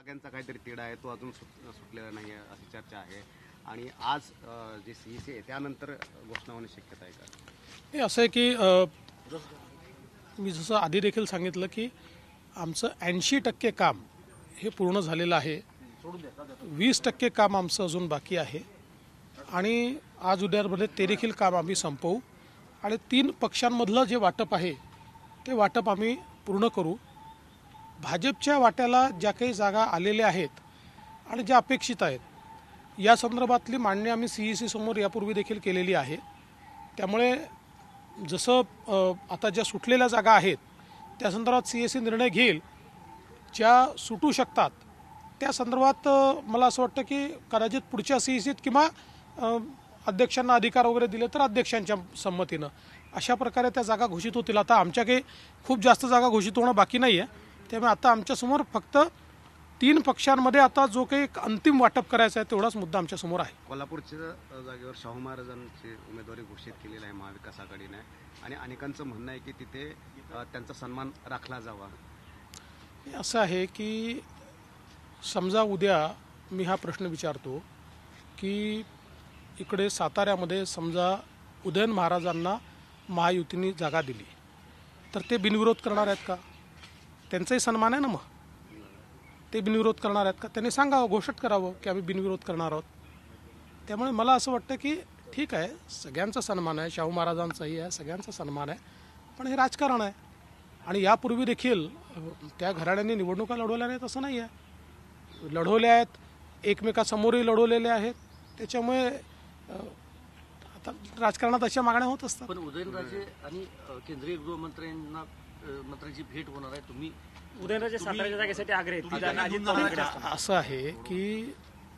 जागांचा काहीतरी तिढा आहे तो अजून सुटलेला नाही आहे अशी चर्चा आहे आणि आज जे CEC आहे त्यानंतर घोषणा होण्याची शक्यता आहे का? हे असं आहे की मी जसं आधी देखील सांगितलं की आमचं 80% काम हे पूर्ण झालेलं आहे, 20% काम आमचं अजून बाकी आहे आणि आज उद्यामध्ये ते देखील काम आम्ही संपवू आणि 3 पक्षांमधलं जे वाटप आहे ते वाटप आम्ही पूर्ण करू। भाजपच्या वाट्याला ज्या काही जागा आलेल्या आहेत आणि ज्या अपेक्षित आहेत या संदर्भातली मांडणी आम्ही CEC समोर यापूर्वी देखील केलेली आहे। त्यामुळे जसं आता ज्या सुटलेल्या जागा आहेत त्या संदर्भात CEC निर्णय घेईल, ज्या सुटू शकतात त्या संदर्भात मला असं वाटतं की कदाचित पुढच्या CECत किंवा अध्यक्षांना अधिकार वगैरे दिले तर अध्यक्षांच्या संमतीनं अशा प्रकारे त्या जागा घोषित होतील। आता आमच्या काही खूप जास्त जागा घोषित होणं बाकी नाही आहे, त्यामुळे आता आमच्यासमोर फक्त 3 पक्षांमध्ये आता जो काही अंतिम वाटप करायचं आहे तेवढाच मुद्दा आमच्यासमोर आहे। कोल्हापूरच्या जागेवर शाहू महाराजांची उमेदवारी घोषित केलेली आहे महाविकास आघाडीने आणि अनेकांचं म्हणणं आहे की तिथे त्यांचा सन्मान राखला जावा। असं आहे की समजा उद्या मी हा प्रश्न विचारतो की इकडे साताऱ्यामध्ये समजा उदयन महाराजांना महायुतीने जागा दिली तर ते बिनविरोध करणार आहेत का? त्यांचाही सन्मान आहे ना, मग ते बिनविरोध करणार आहेत का? त्यांनी सांगावं, घोषित करावं की आम्ही बिनविरोध करणार आहोत। त्यामुळे मला असं वाटतं की ठीक आहे, सगळ्यांचा सन्मान आहे, शाहू महाराजांचाही आहे, सगळ्यांचा सन्मान आहे, पण हे राजकारण आहे आणि यापूर्वी देखील त्या घराण्यांनी निवडणुका लढवल्या नाहीत असं नाही आहे, लढवल्या आहेत, एकमेकासमोरही लढवलेले आहेत। त्याच्यामुळे आता राजकारणात अशा मागण्या होत असतात। पण उदयनराजे आणि केंद्रीय गृहमंत्र्यांची भेट होणार आहे, तुम्ही उदयनराजे साताऱ्याच्या जागेसाठी आग्रह असं आहे की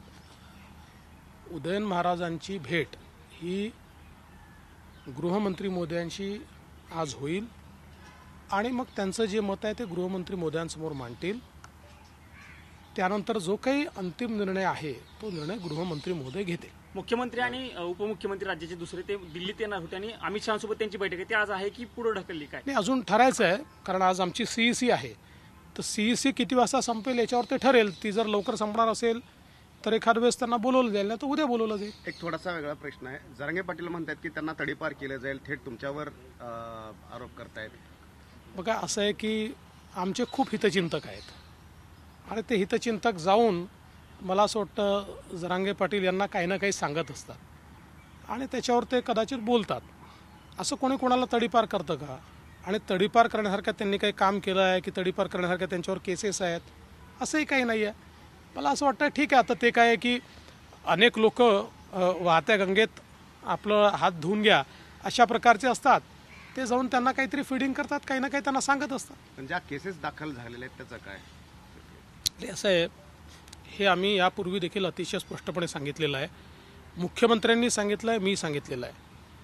उदयन महाराजांची भेट ही गृहमंत्री मोदयांशी आज होईल आणि मग त्यांचं जे मत आहे ते गृहमंत्री मोदयांसमोर मांडतील। त्यानंतर जो काही अंतिम निर्णय आहे तो निर्णय गृहमंत्री महोदय घेतील। मुख्यमंत्री आणि उपमुख्यमंत्री राज्याचे दुसरे ते दिल्लीत येणार होते आणि अमित शहासोबत त्यांची बैठक आहे, ती आज आहे की पुढे ढकलली काय? नाही, अजून ठरायचं आहे, कारण आज आमची CEC आहे, तर CEC किती वाजता संपेल याच्यावर ते ठरेल। ती जर लवकर संपणार असेल तर एखाद वेळेस त्यांना बोलवलं जाईल, नाही तर उद्या बोलवलं जाईल। एक थोडासा वेगळा प्रश्न आहे, जरांगे पाटील म्हणतात की त्यांना तडीपार केलं जाईल, थेट तुमच्यावर आरोप करतायत। बघा, असं आहे की आमचे खूप हितचिंतक आहेत आणि ते हितचिंतक जाऊन मला असं वाटतं जरांगे पाटील यांना काही ना काही सांगत असतात आणि त्याच्यावर ते कदाचित बोलतात। असं कोणी कोणाला तडीपार करतं का? आणि तडीपार करण्यासारखं त्यांनी काही काम केलं आहे की तडीपार करण्यासारख्या त्यांच्यावर केसेस आहेत असंही काही नाही आहे। मला असं वाटतं ठीक आहे, आता ते काय आहे की अनेक लोक वाहत्या गंगेत आपलं हात धुवून घ्या अशा प्रकारचे असतात, ते जाऊन त्यांना काहीतरी फीडिंग करतात, काही ना काही त्यांना सांगत असतात। पण ज्या केसेस दाखल झालेल्या आहेत त्याचं काय? असं आहे, हे आम्ही यापूर्वी देखील अतिशय स्पष्टपणे सांगितलेलं आहे, मुख्यमंत्र्यांनी सांगितलं आहे, मी सांगितलेलं आहे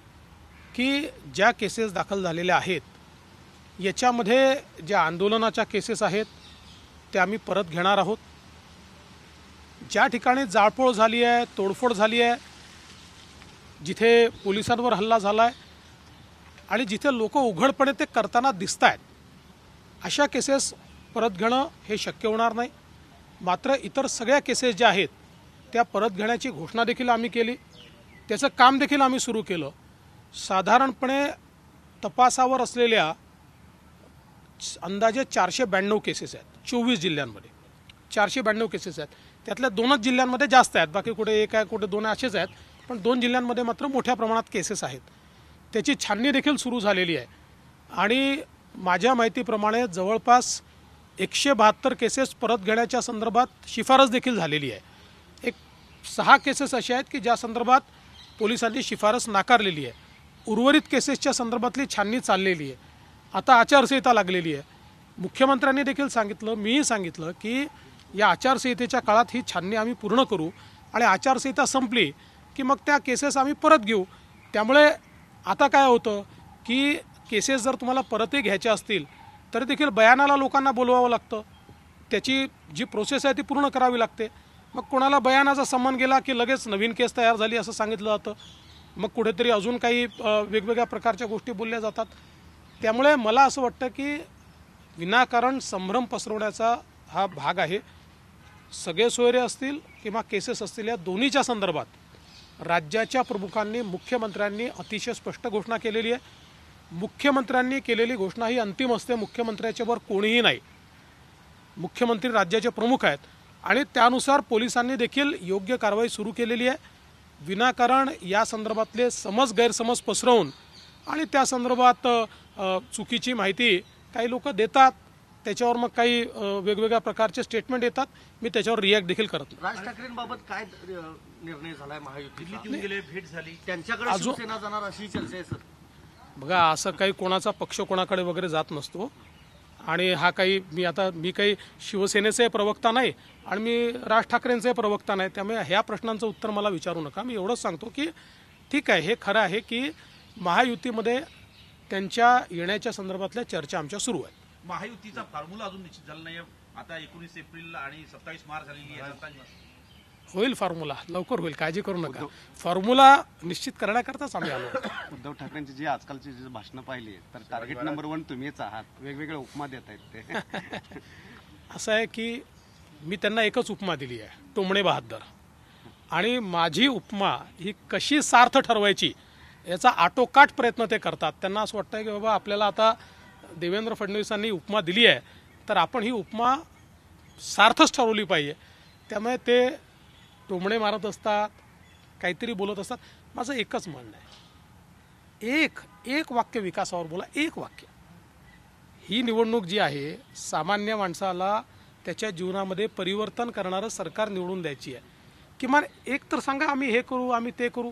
की ज्या केसेस दाखल झालेल्या आहेत याच्यामध्ये ज्या आंदोलनाच्या केसेस आहेत त्या आम्ही परत घेणार आहोत। ज्या ठिकाणी जाळपोळ झाली आहे, तोडफोड झाली आहे, जिथे पोलिसांवर हल्ला झाला आहे आणि जिथे लोक उघडपणे ते करताना दिसत आहेत अशा केसेस परत घेणं हे शक्य होणार नाही। मात्र इतर सगळ्या केसेस ज्या आहेत त्या परत घेण्याची घोषणा देखील आम्ही केली, त्याचं काम देखील आम्ही सुरू केलं। साधारणपणे तपासावर असलेल्या अंदाजे 492 केसेस आहेत 24 जिल्ह्यांमध्ये, 492 केसेस आहेत, त्यातल्या 2च जिल्ह्यांमध्ये जास्त आहेत, बाकी कुठे 1 आहे कुठे 2 असेच आहेत, पण 2 जिल्ह्यांमध्ये मात्र मोठ्या प्रमाणात केसेस आहेत। त्याची छाननी देखील सुरू झालेली आहे आणि माझ्या माहितीप्रमाणे जवळपास 172 केसेस परत घेण्याच्या संदर्भात शिफारस देखील झालेली आहे। एक 6 केसेस असे आहेत की ज्या संदर्भात पोलिसांनी शिफारस नाकारलेली आहे, उर्वरित केसेसच्या संदर्भातली छाननी चाललेली आहे। आता आचारसंहिता लागलेली आहे, मुख्यमंत्र्यांनी देखील सांगितलं, मीही सांगितलं की या आचारसंहितेच्या काळात ही छाननी आम्ही पूर्ण करू आणि आचारसंहिता संपली की मग त्या केसेस आम्ही परत घेऊ। त्यामुळे आता काय होतं की केसेस जर तुम्हाला परतही घ्यायच्या असतील तरी देखील बयानाला लोकांना बोलवावं लागतं, त्याची जी प्रोसेस आहे ती पूर्ण करावी लागते। मग कोणाला बयानाचा संबंध गेला की लगेच नवीन केस तयार झाली असं सांगितलं जातं, मग कुठेतरी अजून काही वेगवेगळ्या प्रकारच्या गोष्टी बोलल्या जातात। त्यामुळे मला असं वाटतं की विनाकारण संभ्रम पसरवण्याचा हा भाग आहे। सगळे सोयरे असतील किंवा केसेस असतील या दोन्हीच्या संदर्भात राज्याच्या प्रमुखांनी मुख्यमंत्र्यांनी अतिशय स्पष्ट घोषणा केलेली आहे। मुख्यमंत्र्यांनी केलेली घोषणा ही अंतिम असते, मुख्यमंत्र्याच्यावर कोणीही नाही। मुख्यमंत्री राज्याचे प्रमुख आहेत आणि त्यानुसार पोलिसांनी देखील योग्य कारवाई सुरू केलेली आहे। विनाकारण या संदर्भातले गैरसमज पसरवून आणि त्या संदर्भात चुकीची माहिती काही लोक देतात, त्याच्यावर मग काही वेगवेगळ्या प्रकारचे स्टेटमेंट येतात। मी त्याच्यावर रिॲक्ट देखील करत नाही। राज ठाकरेंबाबत काय निर्णय झालाय महायुतीचा? येऊन गेले, भेट झाली. त्यांच्याकडे शिवसेना जाणार अशी चर्चा आहे सर। बघा, असं काही कोणाचा पक्ष कोणाकडे वगैरे जात नसतो आणि हा काही मी काही शिवसेनेचे प्रवक्ता नाही आणि मी राज ठाकरेंचे प्रवक्ता नाही, त्यामुळे ह्या प्रश्नांचं उत्तर मला विचारू नका। मी एवढंच सांगतो की ठीक आहे, हे खरं आहे की महायुतीमध्ये त्यांच्या येण्याच्या संदर्भातल्या चर्चा आमच्या सुरू आहेत। महायुतीचा फॉर्म्युला अजून निश्चित झाला नाही. आता 19 एप्रिल आणि 27 मार्च झालेली आहे. होईल फॉर्म्युला, लवकर होईल, काळजी करू नका। फॉर्म्युला निश्चित करण्याकरताच आम्ही आलो। उद्धव ठाकरेंची जी आजकालची जी भाषणं पाहिली तर टार्गेट नंबर 1 तुम्हीच आहात, वेगवेगळे उपमा देत आहेत ते। असं आहे की मी त्यांना एकच उपमा दिली आहे, टोमणे बहाद्दर, आणि माझी उपमा ही कशी सार्थ ठरवायची याचा आटोकाट प्रयत्न ते करतात। त्यांना असं वाटतं की बाबा आपल्याला आता देवेंद्र फडणवीसांनी उपमा दिली आहे तर आपण ही उपमा सार्थच ठरवली पाहिजे, त्यामुळे ते टोमणे मारत असतात, काहीतरी बोलत असतात। माझं एकच म्हणणं आहे, एक वाक्य विकासावर बोला, एक वाक्य। ही निवडणूक जी आहे सामान्य माणसाला त्याच्या जीवनामध्ये परिवर्तन करणारं सरकार निवडून द्यायची आहे। किमान एक तर सांगा, आम्ही हे करू, आम्ही ते करू।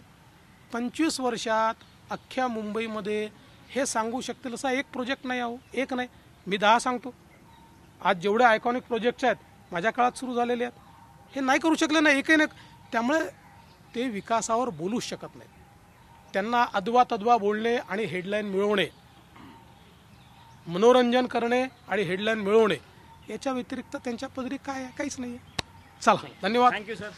25 वर्षात अख्ख्या मुंबईमध्ये हे सांगू शकतील असा एक प्रोजेक्ट नाही आहो, एक नाही, मी 10 सांगतो। आज जेवढे आयकॉनिक प्रोजेक्ट्स आहेत माझ्या काळात सुरू झालेले आहेत, हे नाही करू शकले नाही, एकही नाही। त्यामुळे ते विकासावर बोलूच शकत नाहीत। त्यांना अदवा तद्वा बोलणे आणि हेडलाईन मिळवणे, मनोरंजन करणे आणि हेडलाईन मिळवणे याच्या व्यतिरिक्त त्यांच्या पदरी काय आहे? काहीच नाही आहे। चला, धन्यवाद। Thank you sir.